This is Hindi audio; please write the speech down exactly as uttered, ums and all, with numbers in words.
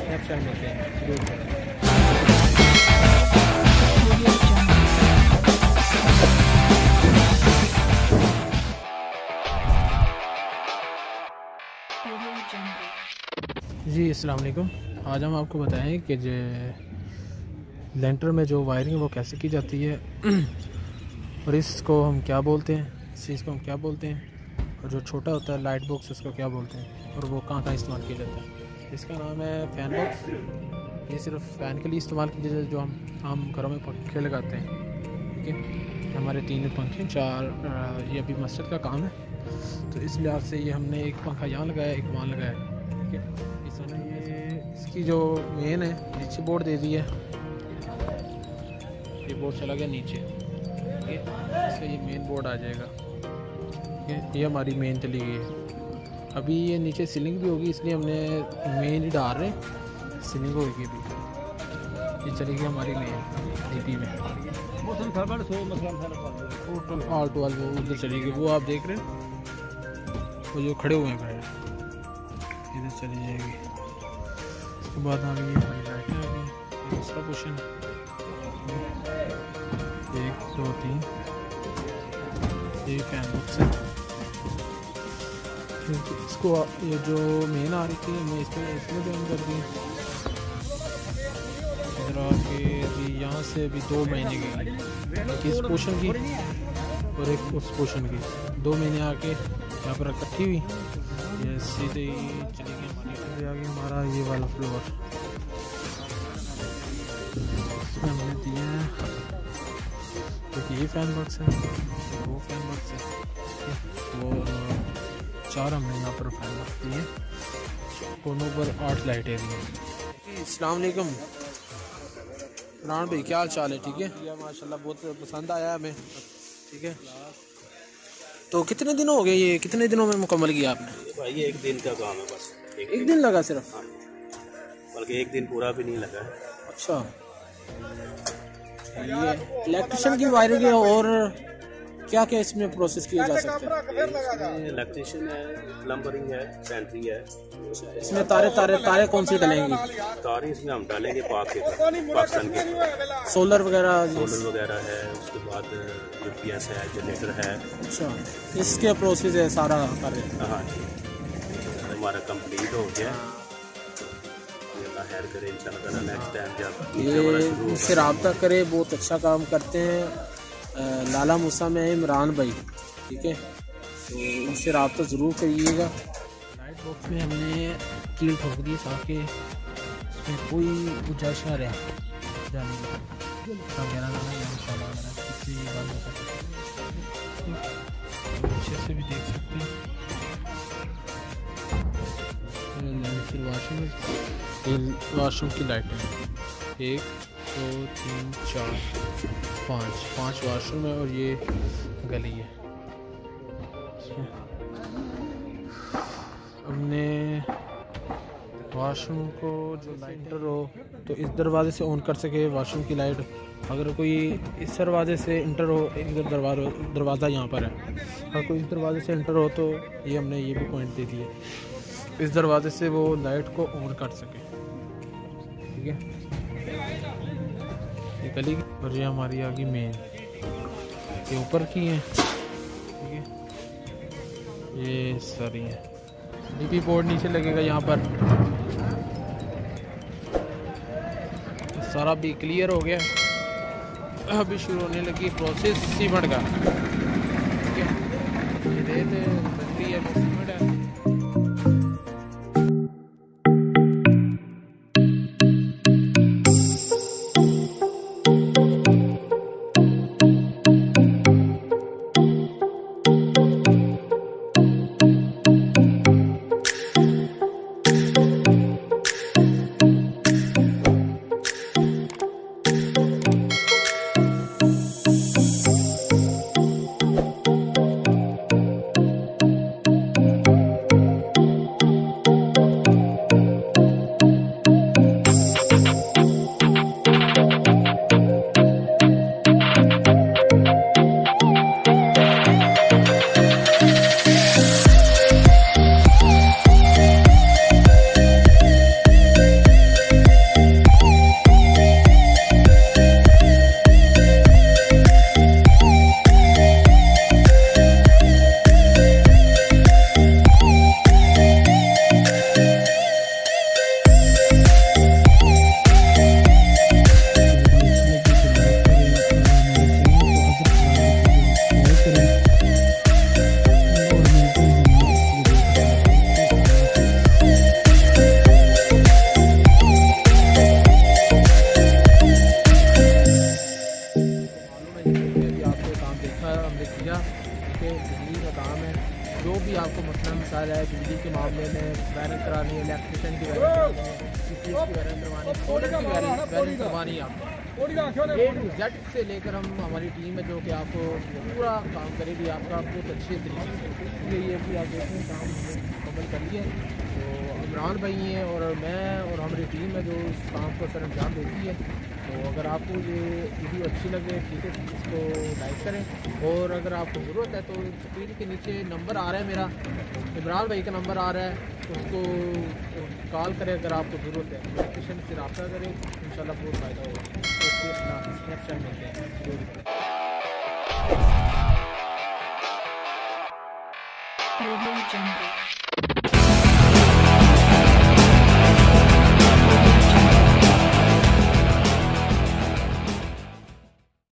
नेक्स्ट टाइम मिलते हैं। जी अस्सलाम वालेकुम। आज हम आपको बताएं कि जो लेंटर में जो वायरिंग वो कैसे की जाती है और इसको हम क्या बोलते हैं, इस चीज़ को हम क्या बोलते हैं, और जो छोटा होता है लाइट बॉक्स उसको क्या बोलते हैं और वो कहाँ कहाँ इस्तेमाल किया जाता है। इसका नाम है फ़ैन बॉक्स। ये सिर्फ फ़ैन के लिए इस्तेमाल किया जाता है, जो हम आम घरों में पंखे लगाते हैं। ठीक है, हमारे तीन पंखे, चार ये अभी मस्जिद का काम है तो इस लिहाज से ये हमने एक पंखा यहाँ लगाया, एक वहाँ लगाया। ठीक है, इसमें ये इसकी जो मेन है नीचे बोर्ड दे दी है, ये बोर्ड चला गया नीचे। ठीक है, इसका ये मेन बोर्ड आ जाएगा। ठीक है, ये हमारी मेन चली गई है। अभी ये नीचे सीलिंग भी होगी इसलिए हमने मेन ही डाल रहे हैं, सीलिंग होगी अभी। ये चली गई हमारी मेन डीपी में। टोटल ऑल टू ऑल वो उधर चली गई, वो आप देख रहे हैं वो जो खड़े हुए हैं खड़े इधर चली जाएगी। उसके बाद आ गई हमारी लाइटें आ गई। दूसरा क्वेश्चन, एक दो तीन, ये फैन बॉक्स है। क्योंकि इसको ये जो मेन आ रही थी मैं इसमें इसमें ज्वाइन कर दी। इधर आके अभी यहाँ से अभी दो महीने की इस पोर्शन की और एक उस पोर्शन की, दो महीने आके यहाँ पर इकट्ठी हुई, ये सीधे ही चली गई हमारी आगे हमारा ये वाला फ्लोर। इसमें हमने दिया है क्योंकि ये फैन बॉक्स है, वो फैन बॉक्स है, वो चार हमने यहाँ पर फैन बॉक्स दिए, दोनों पर आठ लाइटें दी हैं। अस्सलाम वालेकुम रान भाई, क्या हाल चाल है? ठीक है माशाल्लाह, बहुत पसंद आया हमें। ठीक है, तो कितने दिन हो गए, ये कितने दिनों में मुकम्मल किया आपने? भाई ये एक दिन का काम है बस। एक, एक दिन लगा सिर्फ? बल्कि एक दिन पूरा भी नहीं लगा। अच्छा, ये इलेक्ट्रिशियन की वायरिंग है और क्या क्या इसमें प्रोसेस किया जा सकता है? इलेक्ट्रिशियन है, प्लम्बरिंग है, सेंट्री है। इसमें तारे तारे तारे कौन सी डलेंगी? तारे इसमें हम डालेंगे पाक के, पाकिस्तान के। सोलर वगैरह? सोलर वगैरह है, उसके बाद यूपीएस है, जनरेटर है। अच्छा, इसके प्रोसेस है सारा कर रहे हैं? हाँ, हमारा कंप्लीट हो गया। करे इंशाल्लाह नेक्स्ट टाइम जब ये इनसे रब्ता करे, बहुत अच्छा काम करते हैं। लाला मूसा में इमरान भाई। ठीक है, तो इनसे रब्ता ज़रूर करिएगा। लाइट बॉक्स में हमने कील ठोक दी ताकि इसमें कोई गुंजाइश ना रहे जाने की। अच्छे से भी देख सकते हैं। फिर वाशरूम वाशरूम की लाइटें एक दो तीन चार पाँच पाँच वाशरूम है और ये गली है। हमने वाशरूम को जो लाइटर हो तो इस दरवाजे से ऑन कर सके वाशरूम की लाइट। अगर कोई इस दरवाजे से इंटर हो, इधर दरवाजा दरवाज़ा यहाँ पर है, अगर कोई इस दरवाजे से इंटर हो तो ये हमने ये भी पॉइंट दे दिए, इस दरवाजे से वो लाइट को ऑन कर सके। ठीक है, ये गली और ये हमारी आ गई मेन, ये ऊपर की है। ठीक है, ये सारी है। डीपी बोर्ड नीचे लगेगा यहाँ पर। सारा भी क्लियर हो गया, अभी शुरू होने लगी प्रोसेस सीमेंट का। ठीक है, ये रेत बजरी है, सीमेंट है। इसकी वायरिंग करवानी, सोलर की वायरिंग करवानी है आपको ए टू जेड से लेकर हम हमारी टीम है जो कि आपको पूरा काम करेगी आपका बहुत अच्छे तरीके से। इसलिए ये भी आप देखें काम हमने मुकम्मल कर लिया है। तो इमरान भाई हैं और मैं और हमारी टीम है जो इस काम को सर अंजाम देती है। तो अगर आपको ये वीडियो अच्छी लगे ठीक है इसको लाइक करें, और अगर आपको ज़रूरत है तो स्क्रीन के नीचे नंबर आ रहा है मेरा, इमरान भाई का नंबर आ रहा है, उसको कॉल करें अगर आपको ज़रूरत है, लोकेशन से रब्ता करें, इंशाल्लाह बहुत फ़ायदा होगा। ओके, नेक्स्ट टाइम मिलते हैं।